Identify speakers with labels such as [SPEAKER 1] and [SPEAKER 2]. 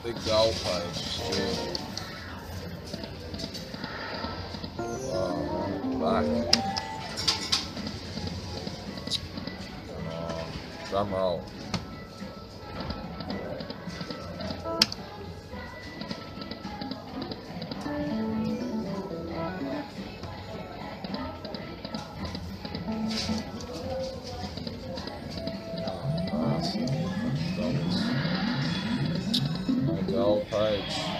[SPEAKER 1] Big goal page, Stu. Oh, back. Come on. Drum roll. No gold page.